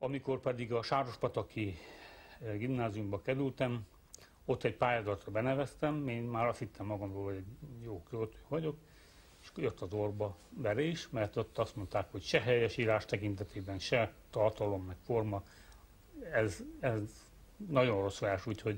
Amikor pedig a Sárospataki gimnáziumba kerültem, ott egy pályázatra beneveztem, én már azt hittem magamról, hogy egy jó költő vagyok, és jött az orba verés, mert ott azt mondták, hogy se helyesírás tekintetében, se tartalom, meg forma, ez nagyon rossz vers, úgyhogy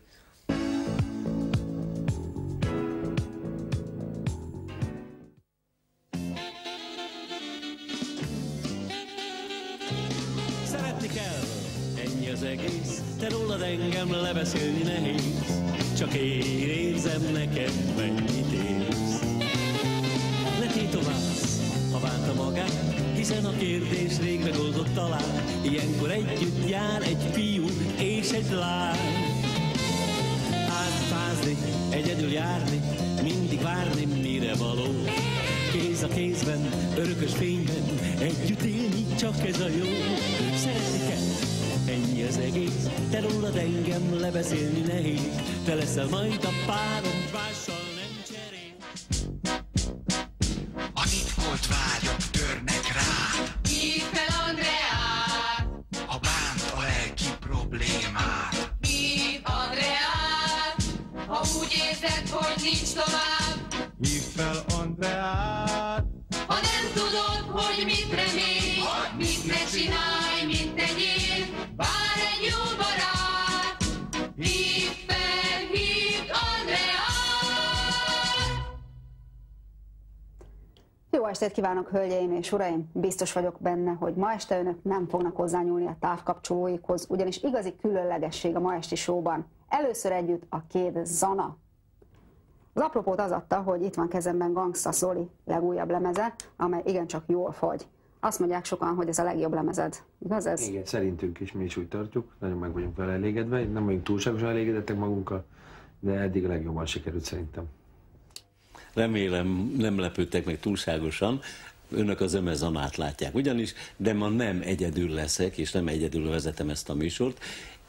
szeretni kell, ennyi az egész, te rólad engem lebeszélni nehéz, csak én érzem neked, mennyit érsz. Ne tétoválsz, ha bánta magát, hiszen a kérdés rég megoldott talán, ilyenkor együtt jár egy fiú és egy lány. Átfázni, egyedül járni, mindig várni, mire való. Kéz a kézben, örökös fényben, együtt élni, csak ez a jó. Szeretni kell, ennyi az egész, te rólad engem lebeszélni nehéz, te leszel majd a párom, mással nem cserél. A titkolt vágyak törnek rád, Hívd fel Andreát, ha bánt a lelki problémát. hívd Andreát, ha úgy érzed, hogy nincs tovább. Hívd fel Andreát, Ha nem tudod, hogy mit remél, mit ne csinálj, mint tegyél, vár egy jó barát. Hívd fel, hívd Andreát. Jó estét kívánok, hölgyeim és uraim! Biztos vagyok benne, hogy ma este önök nem fognak hozzányúlni a távkapcsolóikhoz, ugyanis igazi különlegesség a ma esti showban. Először együtt a két Zana. Az apropót az adta, hogy itt van kezemben Gangsta Zoli legújabb lemeze, amely igencsak jól fogy. Azt mondják sokan, hogy ez a legjobb lemezed. Igaz ez? Igen, szerintünk is, mi is úgy tartjuk. Nagyon meg vagyunk vele elégedve. Nem vagyunk túlságosan elégedettek magunkkal, de eddig a legjobban sikerült szerintem. Remélem nem lepődtek meg túlságosan, önök az Zanát látják ugyanis, de ma nem egyedül leszek, és nem egyedül vezetem ezt a műsort.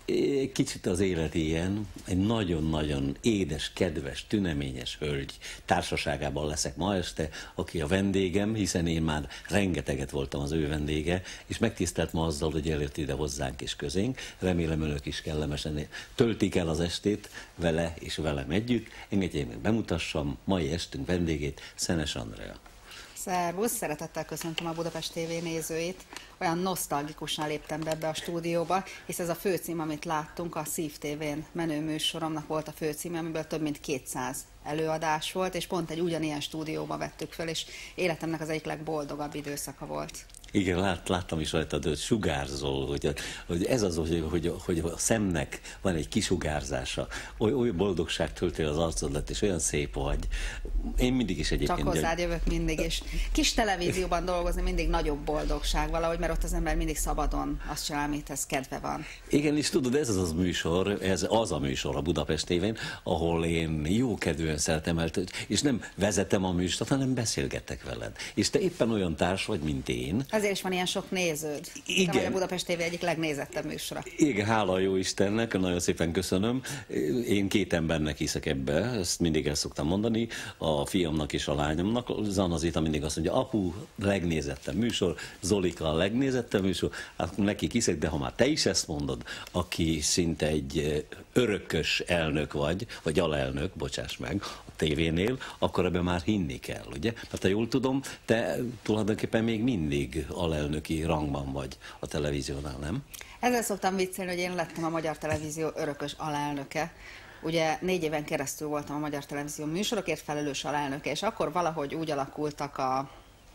Kicsit az élet ilyen, egy nagyon-nagyon édes, kedves, tüneményes hölgy társaságában leszek ma este, aki a vendégem, hiszen én már rengeteget voltam az ő vendége, és megtisztelt ma azzal, hogy elért ide hozzánk és közénk. Remélem önök is kellemesen töltik el az estét vele és velem együtt. Engedjék meg bemutassam mai estünk vendégét, Szenes Andrea. Szervusz, szeretettel köszöntöm a Budapest TV nézőit. Olyan nosztalgikusan léptem be ebbe a stúdióba, hisz ez a főcím, amit láttunk, a Szív TV-n menő műsoromnak volt a főcíme, amiből több mint 200 előadás volt, és pont egy ugyanilyen stúdióba vettük fel, és életemnek az egyik legboldogabb időszaka volt. Igen, láttam is rajtad, hogy sugárzol, hogy ez az, hogy a szemnek van egy kisugárzása, oly boldogság tölti az arcodat, és olyan szép vagy. Én mindig is egyébként... Csak hozzád jövök mindig, és kis televízióban dolgozni mindig nagyobb boldogság valahogy, mert ott az ember mindig szabadon azt csinál, amithez kedve van. Igen, és tudod, ez az műsor, ez az a műsor a Budapest TV-n, ahol én jókedvűen szeretem el, és nem vezetem a műsort, hanem beszélgetek veled. És te éppen olyan társ vagy, mint én. Ezért is van ilyen sok néződ. Igen. Te vagy a Budapest TV egyik legnézettebb műsora. Igen, hála a jó Istennek, nagyon szépen köszönöm. Én két embernek hiszek ebbe, ezt mindig el szoktam mondani, a fiamnak és a lányomnak. Zanazita mindig azt mondja, apu, legnézettebb műsor, Zolika a legnézettebb műsor, hát nekik hiszek, de ha már te is ezt mondod, aki szinte egy örökös elnök vagy alelnök, bocsáss meg, a tévénél, akkor ebben már hinni kell, ugye? Mert ha jól tudom, te tulajdonképpen még mindig alelnöki rangban vagy a televíziónál, nem? Ezzel szoktam viccelni, hogy én lettem a Magyar Televízió örökös alelnöke. Ugye 4 éven keresztül voltam a Magyar Televízió műsorokért felelős alelnöke, és akkor valahogy úgy alakultak a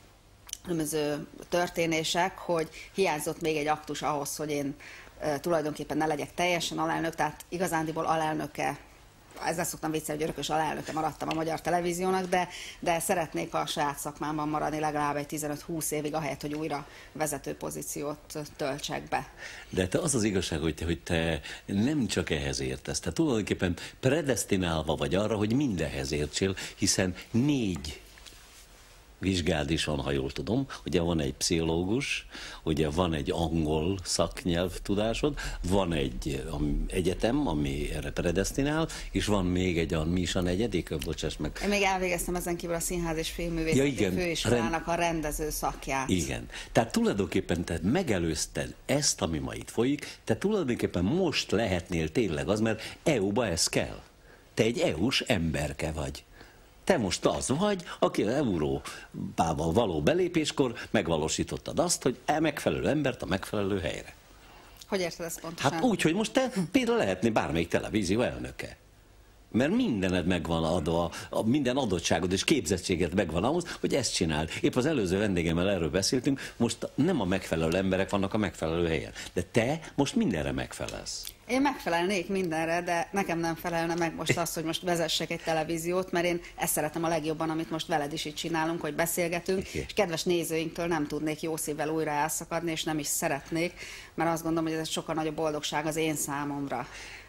különböző történések, hogy hiányzott még egy aktus ahhoz, hogy én tulajdonképpen ne legyek teljesen alelnök, tehát igazándiból alelnöke, ezzel szoktam viccelni, hogy örökös alelnöke maradtam a Magyar Televíziónak, de szeretnék a saját szakmámban maradni legalább egy 15-20 évig, ahelyett, hogy újra vezető pozíciót töltsek be. De te az az igazság, hogy te nem csak ehhez értesz, te tulajdonképpen predesztinálva vagy arra, hogy mindenhez értsél, hiszen vizsgád is van, ha jól tudom. Ugye van egy pszichológus, ugye van egy angol szaknyelvtudásod, van egy egyetem, ami erre predesztinál, és van még egy, mi is a negyedik, bocsáss meg. Én még elvégeztem ezen kívül a Színház és Filmművészeti Főiskolának a rendező szakját. Igen. Tehát tulajdonképpen te megelőzted ezt, ami ma itt folyik, te tulajdonképpen most lehetnél tényleg az, mert EU-ba ez kell. Te egy EU-s emberke vagy. Te most az vagy, aki az Európába való belépéskor megvalósítottad azt, hogy megfelelő embert a megfelelő helyre. Hogy érted ezt pontosan? Hát úgy, hogy most te például lehetnél bármelyik televízió elnöke. Mert mindened megvan adva, minden adottságod és képzettséged megvan ahhoz, hogy ezt csináld. Épp az előző vendégemmel erről beszéltünk, most nem a megfelelő emberek vannak a megfelelő helyen. De te most mindenre megfelelsz. Én megfelelnék mindenre, de nekem nem felelne meg most az, hogy most vezessek egy televíziót, mert én ezt szeretem a legjobban, amit most veled is itt csinálunk, hogy beszélgetünk, és kedves nézőinktől nem tudnék jó szívvel újra elszakadni, és nem is szeretnék, mert azt gondolom, hogy ez sokkal nagyobb boldogság az én számomra,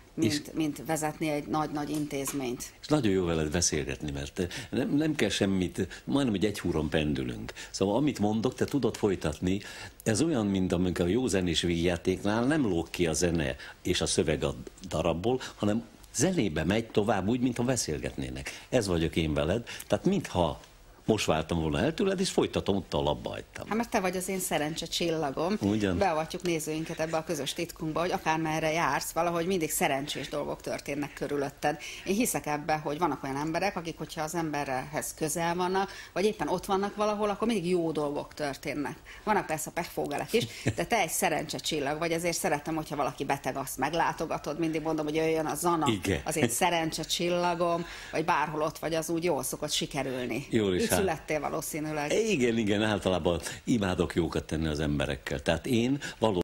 mint vezetni egy nagy-nagy intézményt. És nagyon jó veled beszélgetni, mert nem kell semmit, majdnem, hogy egy húron pendülünk. Szóval amit mondok, te tudod folytatni, ez olyan, mint amikor a jó zenés vígjátéknál nem lóg ki a zene és a szöveg a darabból, hanem zenébe megy tovább úgy, mintha beszélgetnének. Ez vagyok én veled, tehát mintha most váltam volna el tőled, és folytatom, ott alapba hagytam. Hát mert te vagy az én szerencse csillagom. Ugyan. Beavatjuk nézőinket ebbe a közös titkunkba, hogy akármerre jársz, valahogy mindig szerencsés dolgok történnek körülötted. Én hiszek ebbe, hogy vannak olyan emberek, akik, hogyha az emberhez közel vannak, vagy éppen ott vannak valahol, akkor mindig jó dolgok történnek. Vannak persze pechfógelek is, de te egy szerencse csillag vagy, ezért szeretem, hogyha valaki beteg, azt meglátogatod. Mindig mondom, hogy jöjjön a Zana, az én szerencse csillagom, vagy bárhol ott vagy, az úgy jól szokott sikerülni. Jól is születtél valószínűleg. Igen, általában imádok jókat tenni az emberekkel. Tehát én valóban